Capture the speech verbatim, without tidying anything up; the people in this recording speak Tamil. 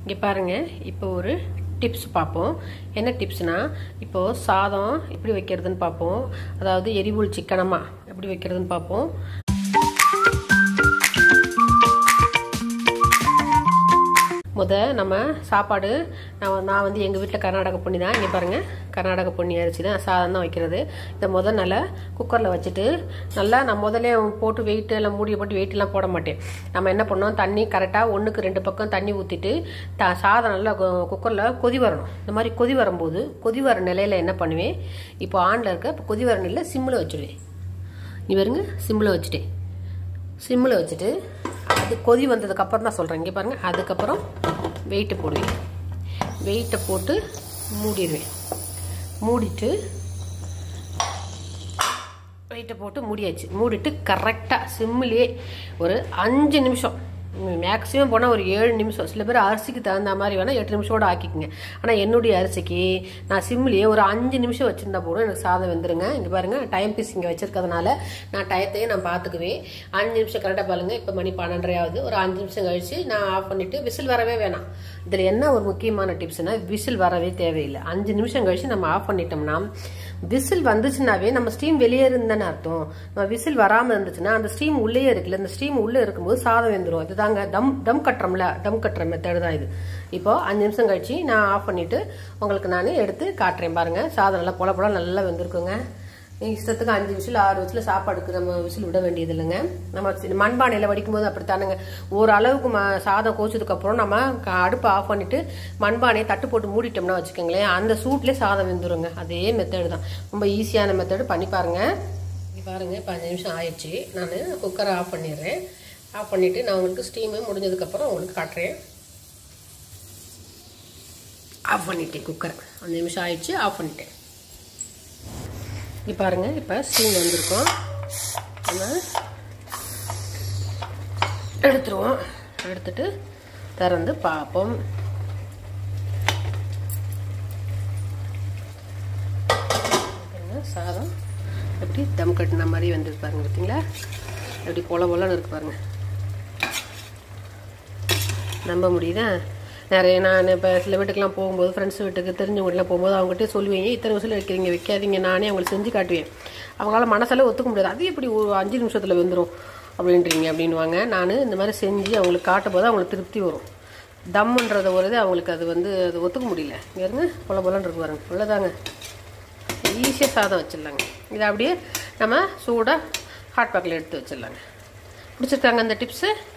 இங்கே பாருங்கள், இப்போ ஒரு டிப்ஸ் பார்ப்போம். என்ன டிப்ஸ்னால், இப்போது சாதம் எப்படி வைக்கிறதுன்னு பார்ப்போம். அதாவது எரிபுல் சிக்கனமாக எப்படி வைக்கிறதுன்னு பார்ப்போம். முத நம்ம சாப்பாடு நான் நான் வந்து எங்கள் வீட்டில் கர்நாடக பொன்னி தான். இங்கே பாருங்கள், கர்நாடக பொன்னி அரிசி தான் சாதம் தான் வைக்கிறது. இதை முதல் நல்லா குக்கரில் வச்சுட்டு நல்லா நான் முதல்ல போட்டு வெயிட்டு எல்லாம் மூடியை போட்டு வெயிட்டெல்லாம் போட மாட்டேன். நம்ம என்ன பண்ணோம், தண்ணி கரெக்டாக ஒன்றுக்கு ரெண்டு பக்கம் தண்ணி ஊற்றிட்டு த சாதம் நல்லா குக்கரில் கொதி வரணும். இந்த மாதிரி கொதி வரும்போது கொதி வர நிலையில் என்ன பண்ணுவேன், இப்போ ஆனில் இருக்க இப்போ கொதி வர நிலையில் சிம்மில் வச்சுடுவேன். நீ வருங்க, சிம்மில் வச்சுட்டேன். சிம்மில் வச்சுட்டு அது கொதி வந்ததுக்கப்புறம் தான் சொல்கிறேன். இங்கே பாருங்கள், அதுக்கப்புறம் வெயிட்டு போடுவேன். வெயிட்டை போட்டு மூடிடுவேன். மூடிட்டு வெயிட்டை போட்டு மூடியாச்சு. மூடிட்டு கரெக்டாக சிம்மிலே ஒரு அஞ்சு நிமிஷம், மேக்ஸிமம் போனால் ஒரு ஏழு நிமிஷம், சில பேர் அரிசிக்கு தகுந்த மாதிரி வேணால் எட்டு நிமிஷோட ஆக்கிக்குங்க. ஆனால் என்னுடைய அரிசிக்கு நான் சிம்லேயே ஒரு அஞ்சு நிமிஷம் வச்சுருந்தா போதும் எனக்கு சாதம் வெந்துருங்க. இங்கே பாருங்கள், டைம் பீஸ் இங்கே வச்சுருக்கிறதுனால நான் டயத்தையும் நான் பார்த்துக்குவேன். அஞ்சு நிமிஷம் கரெக்டாக பாருங்கள். இப்போ மணி பன்னெண்டரையாவது. ஒரு அஞ்சு நிமிஷம் கழித்து நான் ஆஃப் பண்ணிவிட்டு விசில் வரவே வேணாம். இதில் என்ன ஒரு முக்கியமான டிப்ஸ்னால், விசில் வரவே தேவையில்லை. அஞ்சு நிமிஷம் கழித்து நம்ம ஆஃப் பண்ணிட்டோம்னா விசில் வந்துச்சுனாவே நம்ம ஸ்டீம் வெளியே இருந்தேன்னு அர்த்தம். நம்ம விசில் வராமல் இருந்துச்சுன்னா அந்த ஸ்டீம் உள்ளே இருக்குல்ல, இந்த ஸ்டீம் உள்ளே இருக்கும்போது சாதம் வெந்துடும். இதுதாங்க தம் தம் கட்டுறோம்ல, தம் கட்டுற மெத்தடு தான் இது. இப்போ அஞ்சு நிமிஷம் கழிச்சு நான் ஆஃப் பண்ணிவிட்டு உங்களுக்கு நான் எடுத்து காட்டுறேன். பாருங்கள், சாதம் நல்லா பொல பொல நல்லா வெந்திருக்குங்க. இஷ்டத்துக்கு அஞ்சு விசில் ஆறு விசில் சாப்பாடுக்கு நம்ம விசில் விட வேண்டியது இல்லைங்க. நம்ம மண்பானையில் வடிக்கும் போது அப்படித்தானுங்க. ஓரளவுக்கு ம சாதம் கோச்சதுக்கப்புறம் நம்ம அடுப்பை ஆஃப் பண்ணிவிட்டு மண்பானையை தட்டு போட்டு மூடிட்டோம்னா வச்சுக்கோங்களேன், அந்த சூட்லேயே சாதம் வெந்துருங்க. அதே மெத்தடு தான், ரொம்ப ஈஸியான மெத்தடு. பண்ணி பாருங்கள். பாருங்கள், இப்போ அஞ்சு நிமிஷம் ஆயிடுச்சு. நான் குக்கரை ஆஃப் பண்ணிடுறேன். ஆஃப் பண்ணிவிட்டு நான் உங்களுக்கு ஸ்டீமு முடிஞ்சதுக்கப்புறம் உங்களுக்கு காட்டுறேன். ஆஃப் பண்ணிட்டேன் குக்கரை. அஞ்சு நிமிஷம் ஆயிடுச்சு, ஆஃப் பண்ணிட்டேன். இப்போ பாருங்கள், இப்போ ஸ்டீம் வந்திருக்கோம். நம்ம எடுத்துருவோம். எடுத்துட்டு திறந்து பார்ப்போம். சாதம் எப்படி தம் கட்டின மாதிரி வந்துருக்கு பாருங்க. பார்த்தீங்களா, எப்படி பொல பொலன்னு இருக்கு பாருங்க. நம்ப முடியுதா? நிறைய நான் இப்போ சில வீட்டுக்கெலாம் போகும்போது, ஃப்ரெண்ட்ஸ் வீட்டுக்கு தெரிஞ்சவங்கலாம் போகும்போது அவங்ககிட்ட சொல்லுவீங்க, இத்தனை விசில் வைக்கிறீங்க, வைக்காதீங்க, நானே அவங்களுக்கு செஞ்சு காட்டுவேன். அவங்களால மனசால ஒத்துக்க முடியாது. அது எப்படி ஒரு அஞ்சு நிமிஷத்தில் வெந்துடும் அப்படின்றீங்க அப்படின்வாங்க. நான் இந்த மாதிரி செஞ்சு அவங்களுக்கு காட்டும் போது அவங்களுக்கு திருப்தி வரும். தம்முன்றத ஒரு இது அவங்களுக்கு அது வந்து அது ஒத்துக்க முடியல. இங்கே இருங்க, பொல பொலன்னு இருக்கு பாருங்க. உள்ளதாங்க, ஈஸியாக சாதம் வச்சிடலாங்க. இதை அப்படியே நம்ம சூடாக ஹாட் பேக்கில் எடுத்து வச்சிடலாங்க. பிடிச்சிருக்காங்க இந்த டிப்ஸு?